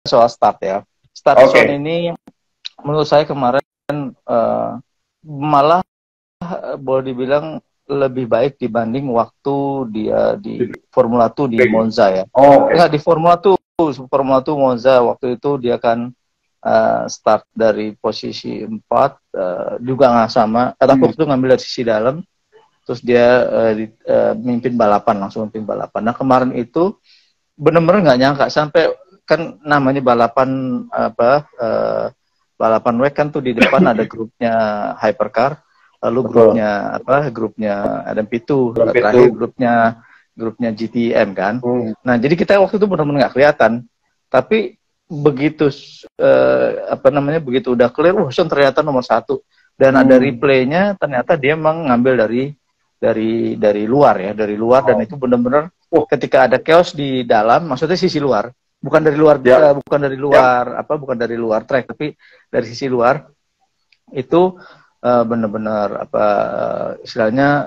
soal start ya. Start Oke. zone ini menurut saya kemarin malah boleh dibilang lebih baik dibanding waktu dia di Formula 2 di Monza ya. Oke. Enggak, di Formula 2 Monza waktu itu dia kan start dari posisi 4 juga nggak sama, tapi waktu itu ngambil dari sisi dalam, terus dia mimpin balapan, langsung mimpin balapan. Nah kemarin itu benar-benar nggak nyangka, sampai kan namanya balapan balapan WEC kan tuh di depan ada grupnya Hypercar, lalu grupnya LMP2, terakhir grupnya GTM kan. Nah jadi kita waktu itu benar-benar nggak kelihatan, tapi begitu begitu udah clear, ternyata nomor 1, dan ada replaynya, ternyata dia memang ngambil dari luar ya, dari luar. Dan itu benar-benar ketika ada chaos di dalam, maksudnya sisi luar, bukan dari luar bukan dari luar track, tapi dari sisi luar, itu benar-benar istilahnya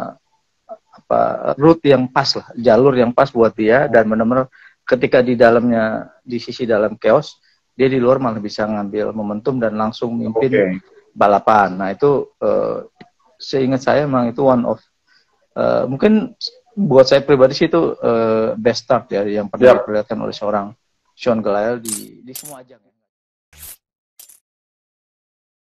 route yang pas lah, jalur yang pas buat dia. Dan benar-benar ketika di dalamnya, di sisi dalam chaos, dia di luar malah bisa ngambil momentum dan langsung mimpin balapan. Nah itu seingat saya memang itu one of mungkin buat saya pribadi sih itu best start ya yang pernah diperlihatkan oleh seorang Sean Gelael di semua ajang.